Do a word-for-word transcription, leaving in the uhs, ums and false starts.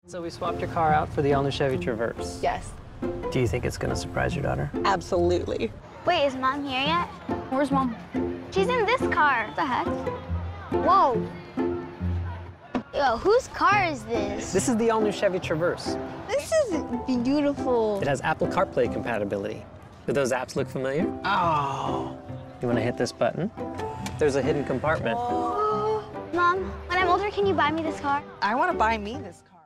So we swapped your car out for the all-new Chevy Traverse. Yes. Do you think it's gonna surprise your daughter? Absolutely. Wait, is Mom here yet? Where's Mom? She's in this car. What the heck? Whoa. Yo, whose car is this? This is the all-new Chevy Traverse. This is beautiful. It has Apple CarPlay compatibility. Do those apps look familiar? Oh. You wanna hit this button? There's a hidden compartment. Mom, when I'm older, can you buy me this car? I want to buy me this car.